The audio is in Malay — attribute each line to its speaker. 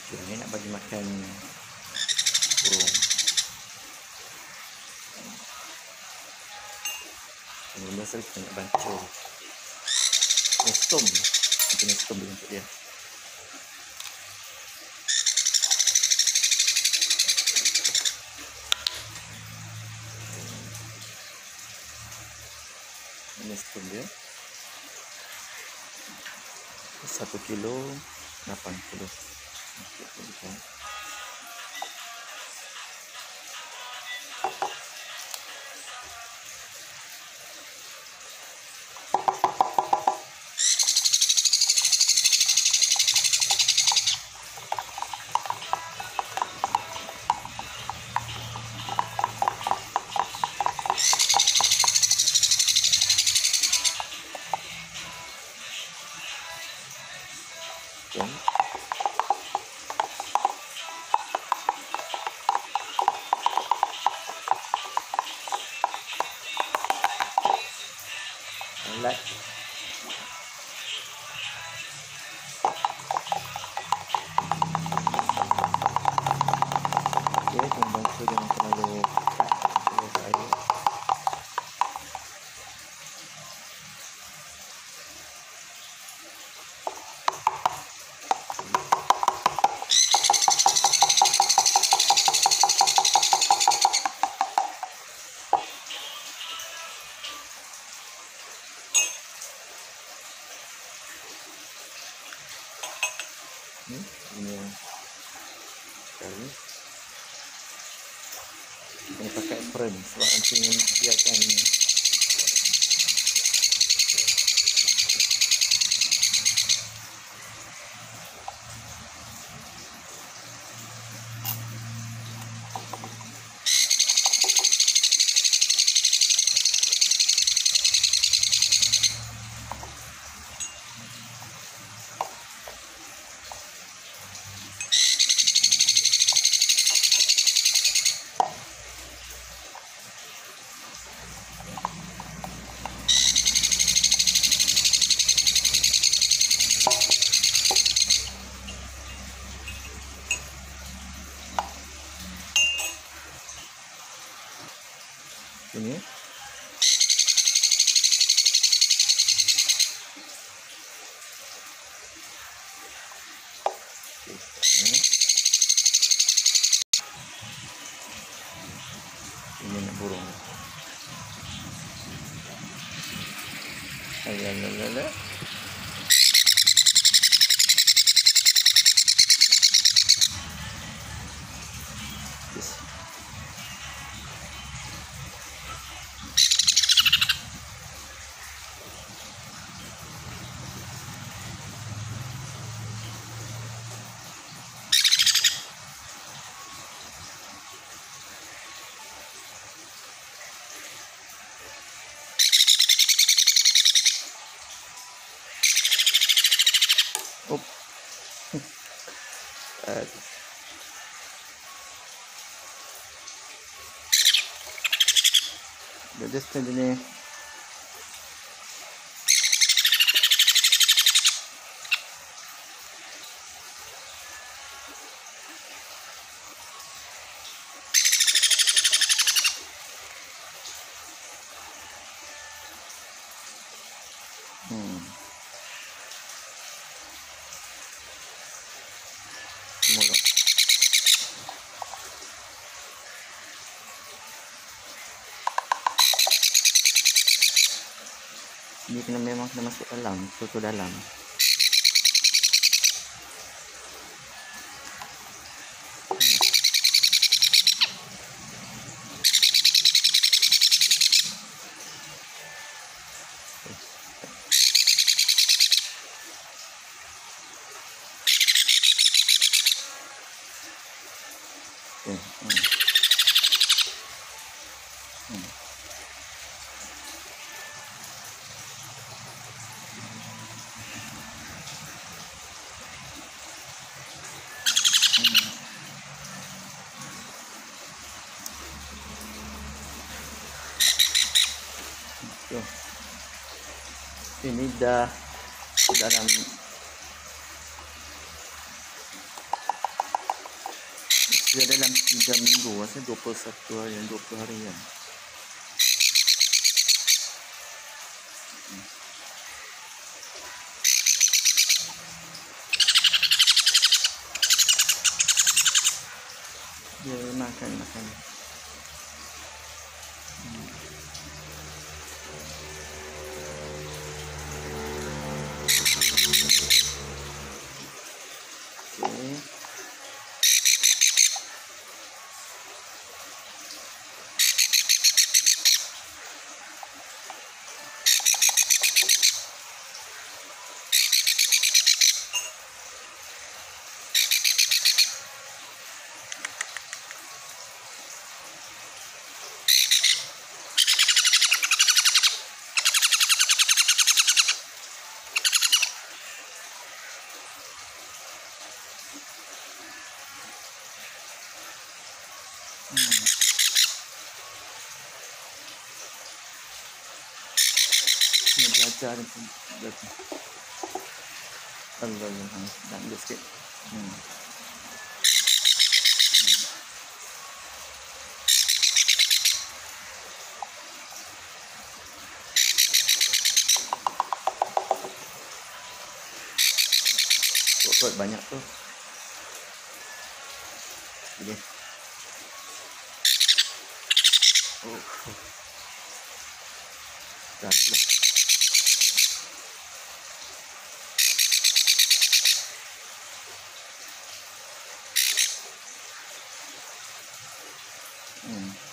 Speaker 1: Ini nak bagi makan burung. Ini biasa kita nak bancuh. Nestum. Itu nestum untuk dia. Nestum dia. 1 kilo 80. Alat okey, bantu jangan terlalu air. Ini yang kali kita pakai frame sebab nanti dia akan ini. Ini nak burung. Alalala. Yes. Oh. Just ni. Mulut. Ini kena memang kena masuk dalam, tutup dalam. Ini dah dalam Dia dalam 3 minggu, maksudnya 21 hari, 20 hari kan. Dia makan. Okey. Dia belajar ni pun belajar. Allah, dah ambil sikit. Kuat banyak tu. Ini. Oh. Dah. Hmm.